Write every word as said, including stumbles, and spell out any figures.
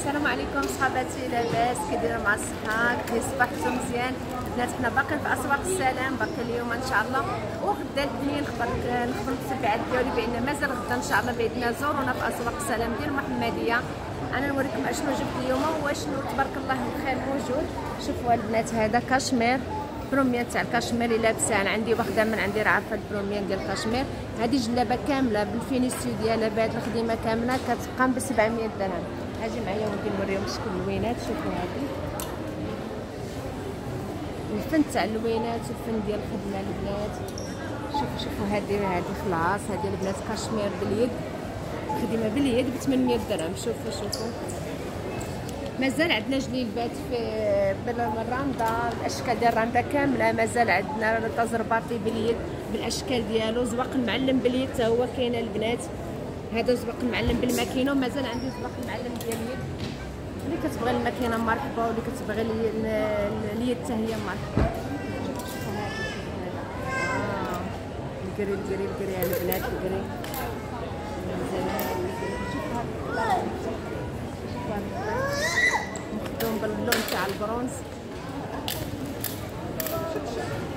السلام عليكم صحاباتي، لاباس كي دايرين مع الصحه؟ كي صبحتوا مزيان؟ البنات حنا باقيين في اسواق السلام، باقي اليوم ان شاء الله، وغدا الاثنين نخبر نخبر التبعات ديالي بان مازال غدا ان شاء الله باذن زورونا في اسواق السلام ديال المحمديه. انا نوريكم اشنو جبت اليوم واشنو تبارك الله الخير موجود. شوفوا البنات، هذا كاشمير بروميان تاع الكاشمير اللي لابسه، انا عندي واخده من عندي راه عارفه البروميان ديال الكاشمير. هذه جلابه كامله بالفينيسيو ديالها بهاد الخدمه كامله كتبقى ب سبعمية درهم. اجي معايا ونبغي نوريهم شكون اللوينات. شوفوا هذه الفن تاع اللوينات والفن ديال الخدمه البنات. شوفوا شوفوا هذه هذه خلاص، هذه البنات كاشمير باليد، خدمه باليد ب ثمنمية درهم. شوفوا شوفوا مازال عندنا جليبات في بالراندا، الاشكال ديال الراندا كامله مازال عندنا تزرباطي باليد بالاشكال ديالو. زواق المعلم باليد حتى هو كاين البنات، هذا زواق المعلم بالماكينه، ومازال عندي زواق المعلم ديال اليد. اللي كتبغي الماكينه مرحبا، واللي كتبغي اليد حتى هي مرحبا. شوفوا هذا اه الكري الكري الكري يا البنات، الكري مخدوم باللون تاع البرونز.